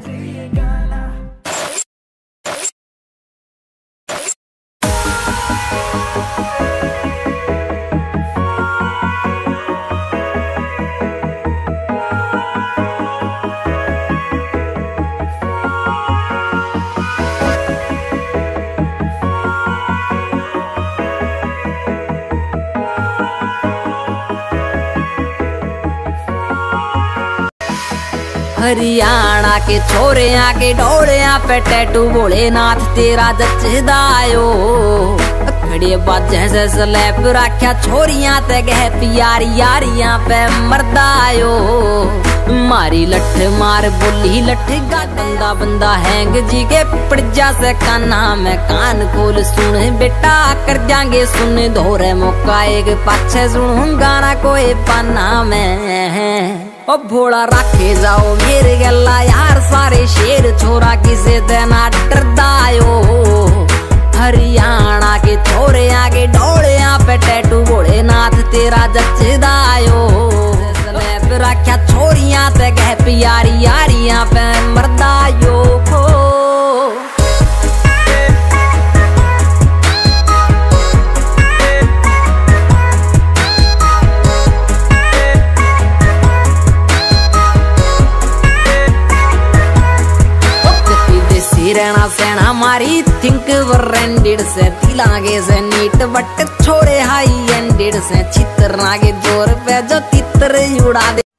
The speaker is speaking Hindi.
हरियाणा के छोरे आके डोड़िया पे टैटू भोलेनाथ तेरा जचदायो खड़े बाजे से स्लैब रख्या छोरियां ते गह प्यारी यारियां पे मरदायो मारी लठ मार बोली लठ गा बंदा बंदा हैंग जी के पड़जा से काना में कान खोल सुन बेटा कर जाएंगे सुन धोरे मौका एक पाछे सुनूं गाना कोई पाना में ओ भोला रखे जाओ मेरे गला यार सारे शेर छोरा किसे देना डरदायो हरियाणा के छोरे आगे डोड़िया पे टैटू भोलेनाथ तेरा जचदायो स्लैब रख्या छोरियां ते गह प्यारी यारियां पे मरदायो रहना सेना मारी थिंक ब्रांडेड से दिलागे से नीट बट छोड़े हाई एंडेड से चित्र नागे जोर पे जो तितर उड़ा दे।